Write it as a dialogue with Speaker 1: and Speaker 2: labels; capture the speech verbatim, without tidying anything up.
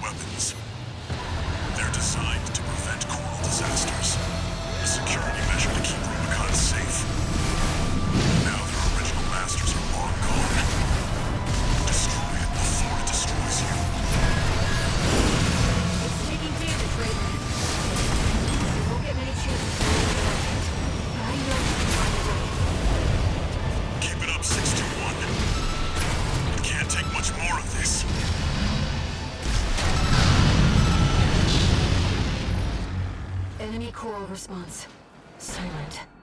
Speaker 1: weapons. They're designed to prevent coral disasters. A security measure to keep Rubicon safe. Now their original masters are long gone. Destroy it before it destroys you.
Speaker 2: It's taking damage right now. You won't get many chances to resurrect it. But I know you can find a way.
Speaker 1: Keep it up, six two one. It can't take much more of this.
Speaker 2: Enemy coral response. Silent.